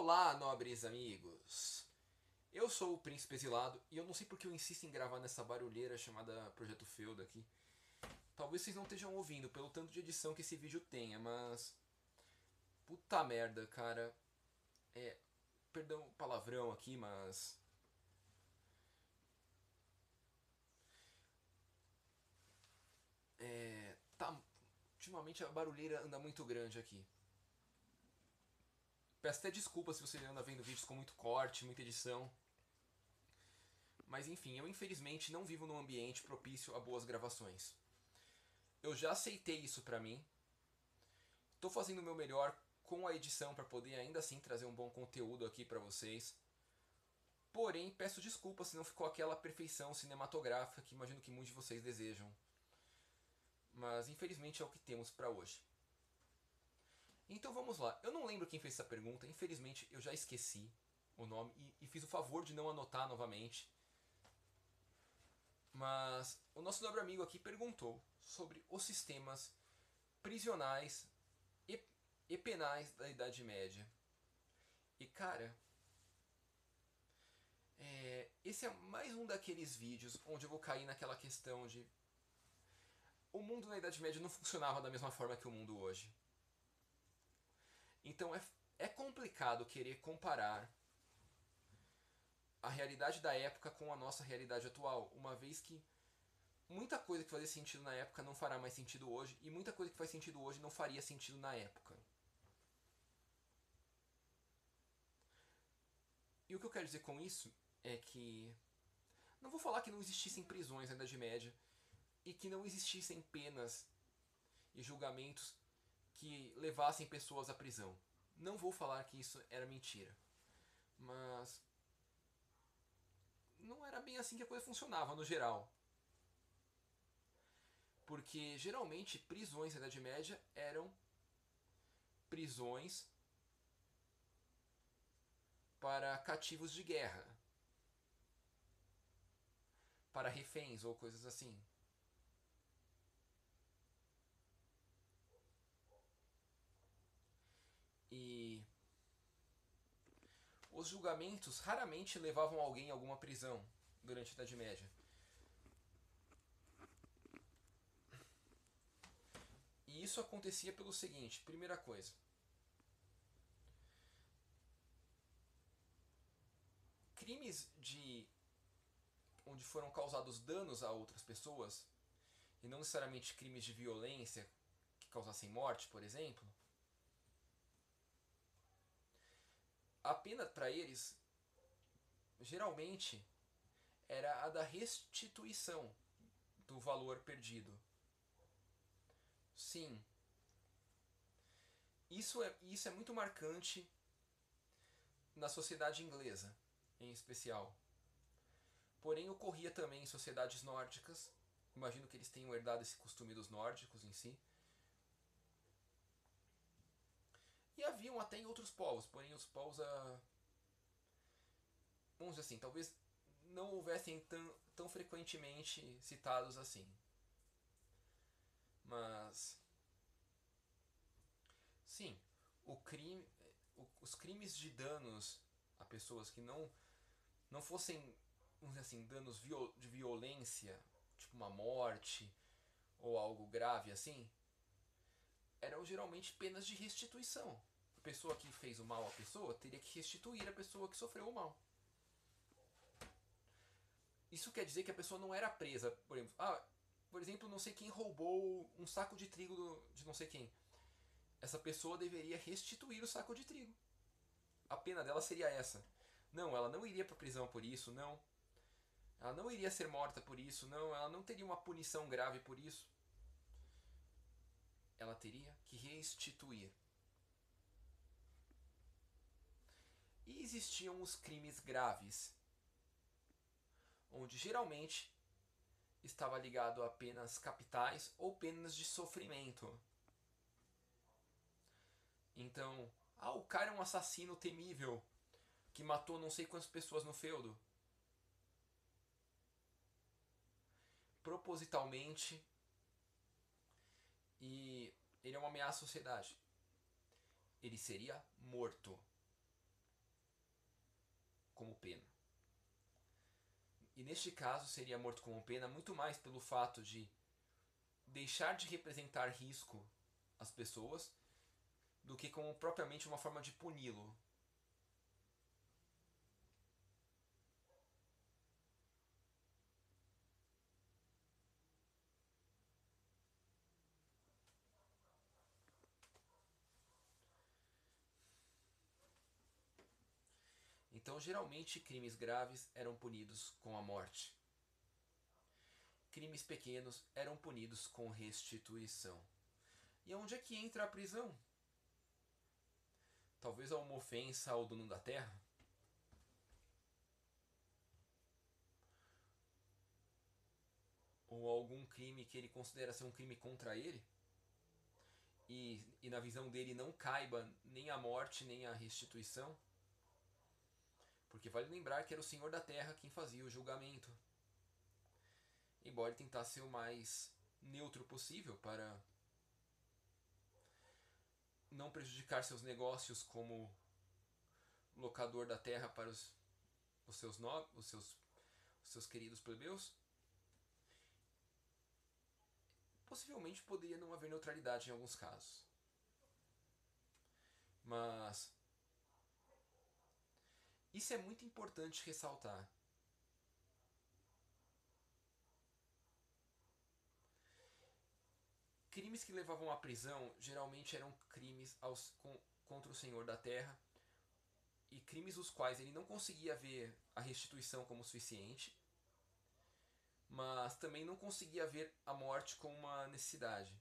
Olá, nobres amigos! Eu sou o Príncipe Exilado e eu não sei porque eu insisto em gravar nessa barulheira chamada Projeto Feudo aqui. Talvez vocês não estejam ouvindo pelo tanto de edição que esse vídeo tenha, mas... Puta merda, cara. Perdão o palavrão aqui, mas... Tá... Ultimamente a barulheira anda muito grande aqui. Peço até desculpa se você anda vendo vídeos com muito corte, muita edição. Mas enfim, eu infelizmente não vivo num ambiente propício a boas gravações. Eu já aceitei isso pra mim. Estou fazendo o meu melhor com a edição para poder ainda assim trazer um bom conteúdo aqui para vocês. Porém, peço desculpas se não ficou aquela perfeição cinematográfica que imagino que muitos de vocês desejam. Mas infelizmente é o que temos para hoje. Então vamos lá. Eu não lembro quem fez essa pergunta, infelizmente eu já esqueci o nome e fiz o favor de não anotar novamente. Mas o nosso nobre amigo aqui perguntou sobre os sistemas prisionais e penais da Idade Média. E cara, esse é mais um daqueles vídeos onde eu vou cair naquela questão de... O mundo na Idade Média não funcionava da mesma forma que o mundo hoje. Então é complicado querer comparar a realidade da época com a nossa realidade atual, uma vez que muita coisa que fazia sentido na época não fará mais sentido hoje, e muita coisa que faz sentido hoje não faria sentido na época. E o que eu quero dizer com isso é que... Não vou falar que não existissem prisões na Idade Média e que não existissem penas e julgamentos que levassem pessoas à prisão. Não vou falar que isso era mentira. Mas não era bem assim que a coisa funcionava no geral. Porque geralmente prisões na Idade Média eram prisões para cativos de guerra, para reféns ou coisas assim. E os julgamentos raramente levavam alguém a alguma prisão durante a Idade Média. E isso acontecia pelo seguinte, primeira coisa. Crimes onde foram causados danos a outras pessoas, e não necessariamente crimes de violência que causassem morte, por exemplo, a pena para eles, geralmente, era a da restituição do valor perdido. Sim, isso é muito marcante na sociedade inglesa, em especial. Porém, ocorria também em sociedades nórdicas. Imagino que eles tenham herdado esse costume dos nórdicos em si. E haviam até em outros povos, porém os povos, vamos dizer assim, talvez não houvessem tão frequentemente citados assim. Mas, sim, os crimes de danos a pessoas que não fossem, vamos dizer assim, danos de violência, tipo uma morte ou algo grave assim, eram geralmente penas de restituição. A pessoa que fez o mal à pessoa teria que restituir a pessoa que sofreu o mal. Isso quer dizer que a pessoa não era presa, por exemplo, não sei quem roubou um saco de trigo de não sei quem. Essa pessoa deveria restituir o saco de trigo. A pena dela seria essa. Não, ela não iria para prisão por isso, não. Ela não iria ser morta por isso, não. Ela não teria uma punição grave por isso. Ela teria que restituir. E existiam os crimes graves, onde geralmente estava ligado a penas capitais ou penas de sofrimento. Então, o cara é um assassino temível que matou não sei quantas pessoas no feudo. Propositalmente. E ele é uma ameaça à sociedade. Ele seria morto. Neste caso, seria morto como pena muito mais pelo fato de deixar de representar risco às pessoas do que como propriamente uma forma de puni-lo. Então, geralmente, crimes graves eram punidos com a morte. Crimes pequenos eram punidos com restituição. E onde é que entra a prisão? Talvez uma ofensa ao dono da terra? Ou algum crime que ele considera ser um crime contra ele? E na visão dele não caiba nem a morte nem a restituição? Porque vale lembrar que era o Senhor da Terra quem fazia o julgamento. Embora ele tentasse ser o mais neutro possível para não prejudicar seus negócios como locador da terra para os seus queridos plebeus, possivelmente poderia não haver neutralidade em alguns casos. Mas isso é muito importante ressaltar. Crimes que levavam à prisão geralmente eram crimes contra o Senhor da Terra e crimes os quais ele não conseguia ver a restituição como suficiente, mas também não conseguia ver a morte como uma necessidade.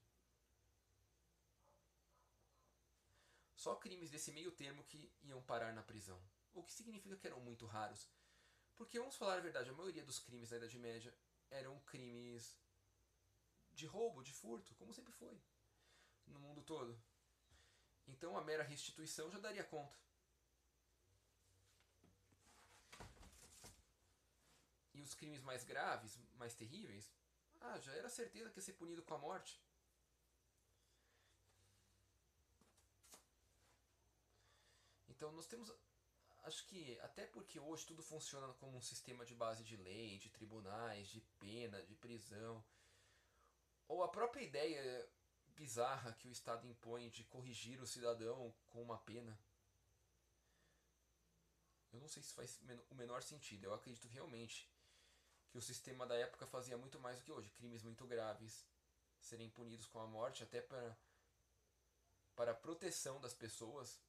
Só crimes desse meio termo que iam parar na prisão, o que significa que eram muito raros. Porque, vamos falar a verdade, a maioria dos crimes da Idade Média eram crimes de roubo, de furto, como sempre foi no mundo todo. Então a mera restituição já daria conta. E os crimes mais graves, mais terríveis, já era certeza que ia ser punido com a morte. Então nós temos, acho que até porque hoje tudo funciona como um sistema de base de lei, de tribunais, de pena, de prisão, ou a própria ideia bizarra que o Estado impõe de corrigir o cidadão com uma pena. Eu não sei se faz o menor sentido. Eu acredito realmente que o sistema da época fazia muito mais do que hoje. Crimes muito graves serem punidos com a morte, até para a proteção das pessoas,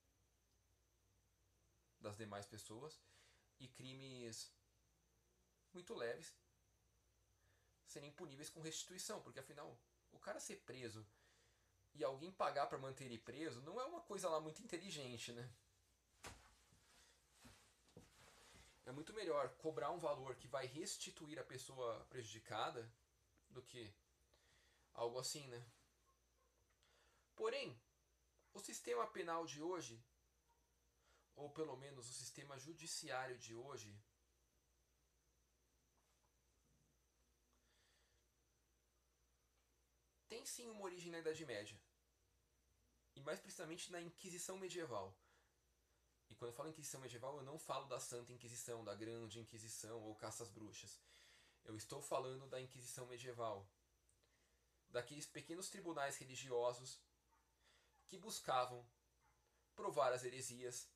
das demais pessoas, e crimes muito leves serem puníveis com restituição, porque afinal, o cara ser preso e alguém pagar para manter ele preso não é uma coisa lá muito inteligente, né? É muito melhor cobrar um valor que vai restituir a pessoa prejudicada do que algo assim, né? Porém, o sistema penal de hoje, ou pelo menos o sistema judiciário de hoje, tem sim uma origem na Idade Média. E mais precisamente na Inquisição Medieval. E quando eu falo Inquisição Medieval, eu não falo da Santa Inquisição, da Grande Inquisição ou Caça às Bruxas. Eu estou falando da Inquisição Medieval. Daqueles pequenos tribunais religiosos que buscavam provar as heresias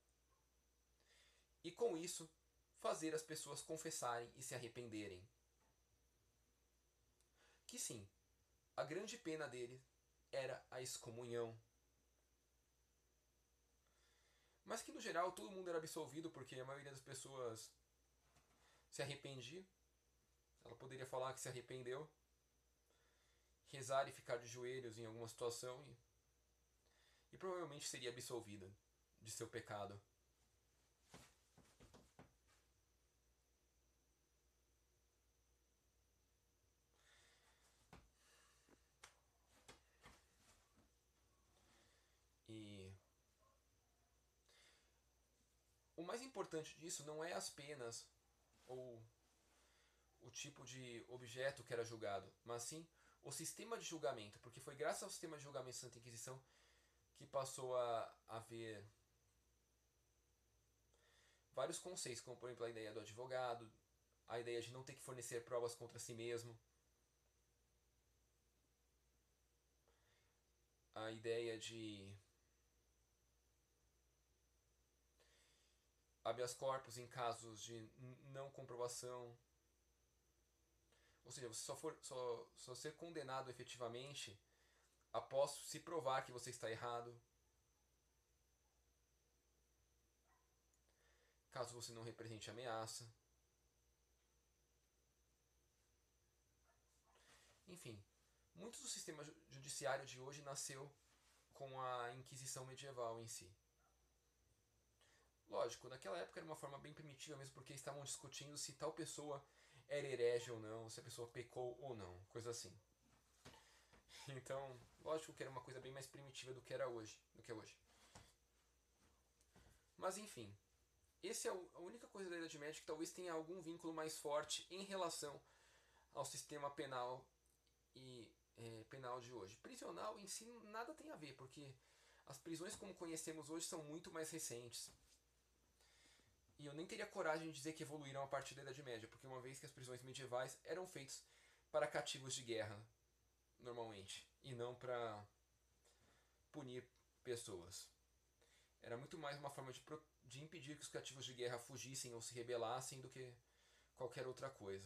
e, com isso, fazer as pessoas confessarem e se arrependerem. Que sim, a grande pena dele era a excomunhão. Mas que no geral todo mundo era absolvido porque a maioria das pessoas se arrependia. Ela poderia falar que se arrependeu, rezar e ficar de joelhos em alguma situação e provavelmente seria absolvida de seu pecado. E o mais importante disso não é as penas ou o tipo de objeto que era julgado, mas sim o sistema de julgamento, porque foi graças ao sistema de julgamento da Santa Inquisição que passou a haver vários conceitos, como por exemplo a ideia do advogado, a ideia de não ter que fornecer provas contra si mesmo, a ideia de habeas corpus em casos de não comprovação, ou seja, você só ser condenado efetivamente após se provar que você está errado, caso você não represente ameaça. Enfim, muito do sistema judiciário de hoje nasceu com a Inquisição medieval em si. Lógico, naquela época era uma forma bem primitiva mesmo, porque estavam discutindo se tal pessoa era herege ou não, se a pessoa pecou ou não, coisa assim. Então, lógico que era uma coisa bem mais primitiva do que era hoje, do que é hoje. Mas enfim, essa é a única coisa da Idade Média que talvez tenha algum vínculo mais forte em relação ao sistema penal e penal de hoje. Prisional em si nada tem a ver, porque as prisões como conhecemos hoje são muito mais recentes. E eu nem teria coragem de dizer que evoluíram a partir da Idade Média, porque uma vez que as prisões medievais eram feitas para cativos de guerra, normalmente, e não para punir pessoas. Era muito mais uma forma de impedir que os cativos de guerra fugissem ou se rebelassem do que qualquer outra coisa.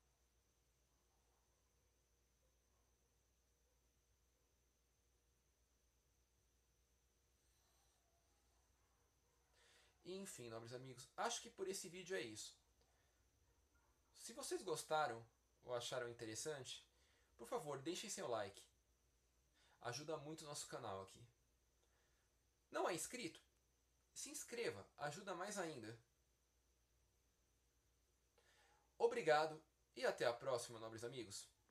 E, enfim, nobres amigos, acho que por esse vídeo é isso. Se vocês gostaram ou acharam interessante, por favor, deixem seu like. Ajuda muito o nosso canal aqui. Não é inscrito? Se inscreva, ajuda mais ainda. Obrigado e até a próxima, nobres amigos.